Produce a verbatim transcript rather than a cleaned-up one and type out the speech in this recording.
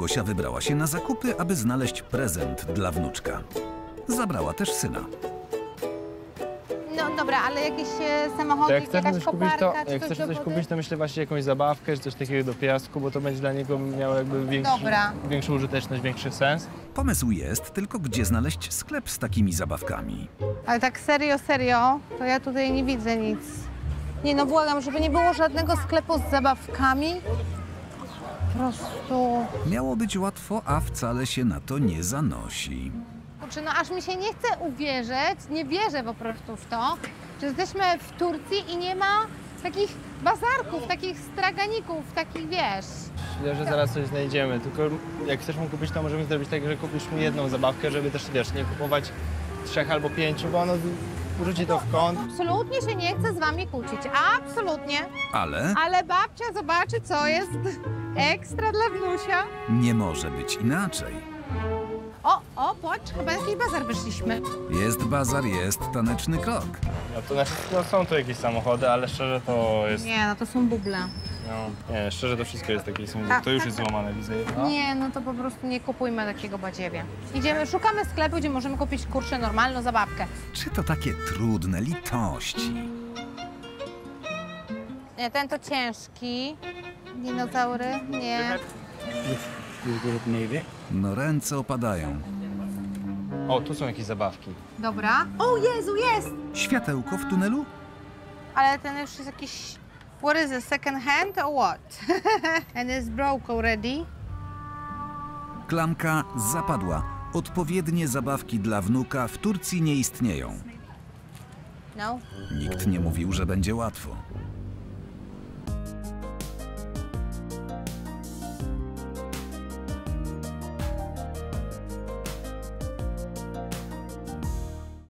Małgosia wybrała się na zakupy, aby znaleźć prezent dla wnuczka. Zabrała też syna. No dobra, ale jakieś e, To samochody, jak chcesz jakaś coś kupić, koparka, to, czy jak coś chcesz do coś wody? kupić, to myślę właśnie jakąś zabawkę, czy coś takiego do piasku, bo to będzie dla niego miało jakby większy, Dobra. większą użyteczność, większy sens. Pomysł jest, tylko gdzie znaleźć sklep z takimi zabawkami. Ale tak serio, serio, to ja tutaj nie widzę nic. Nie no, błagam, żeby nie było żadnego sklepu z zabawkami. Po prostu... Miało być łatwo, a wcale się na to nie zanosi. Kurczę, no aż mi się nie chce uwierzyć, nie wierzę po prostu w to, że jesteśmy w Turcji i nie ma takich bazarków, takich straganików, takich, wiesz... Myślę, że zaraz coś znajdziemy, tylko jak chcesz mu kupić, to możemy zrobić tak, że kupisz mu jedną zabawkę, żeby też, wiesz, nie kupować trzech albo pięciu, bo ono wrzuci to w kąt. Absolutnie się nie chcę z wami kłócić, absolutnie. Ale Ale babcia zobaczy, co jest ekstra dla wnusia. nie może być inaczej. O, o, patrz, chyba jakiś bazar wyszliśmy. Jest bazar, jest taneczny krok. No to znaczy, no, są tu jakieś samochody, ale szczerze to jest, Nie, no to są buble. no, nie, szczerze to wszystko jest takie, Tak, to już tak, jest tak. złamane, widzę. No. Nie, no to po prostu nie kupujmy takiego badziewia. Idziemy, szukamy sklepu, gdzie możemy kupić, kurczę, normalną zabawkę. Czy to takie trudne litości? Nie, ten to ciężki. Dinozaury, nie. No ręce opadają. O, tu są jakieś zabawki. Dobra. O Jezu, jest! Światełko w tunelu? Ale ten już jest jakiś... What is it, second hand or what? And it's broke already. Klamka zapadła. Odpowiednie zabawki dla wnuka w Turcji nie istnieją. No. Nikt nie mówił, że będzie łatwo.